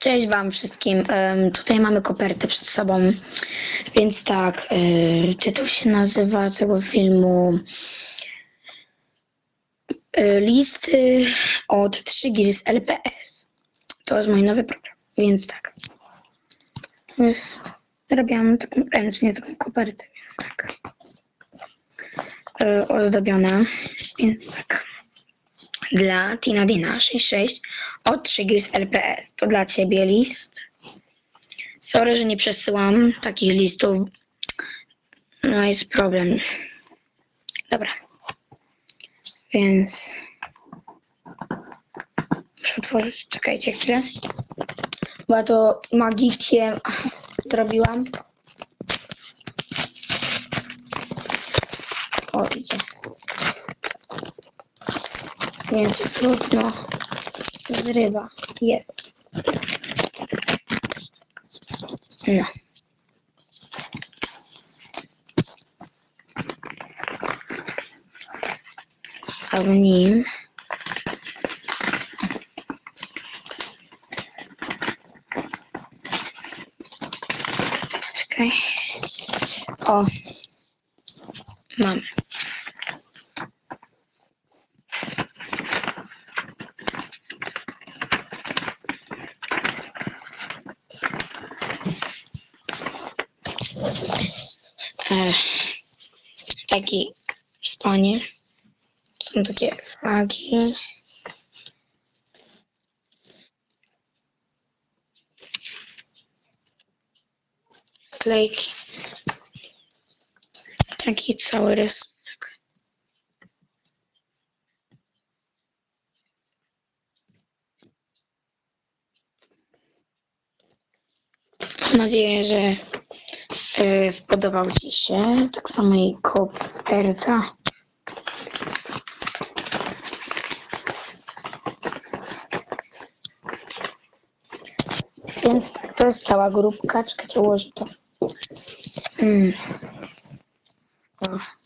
Cześć Wam wszystkim. Tutaj mamy kopertę przed sobą, więc tak, tytuł się nazywa tego filmu Listy od 3G z LPS. To jest mój nowy program, więc tak. Robiłam taką ręcznie, taką kopertę, więc tak. Ozdobiona, więc tak. Dla Tina Dina 66 od 3G z LPS. To dla Ciebie list. Sorry, że nie przesyłam takich listów. No jest problem. Dobra. Więc muszę otworzyć. Czekajcie chwilę. Bo ja to magicznie zrobiłam. O, idzie. Więc trudno. Zrywa. Jest. No. A w nim czekaj. O. Mamy. Taki spanie. Są takie flagi. Klejki. Taki cały rysunek. Mam nadzieję, że spodobał Ci się. Tak samo i koperta. Więc tak, to jest cała grupka. Czekajcie, ułożę to. O.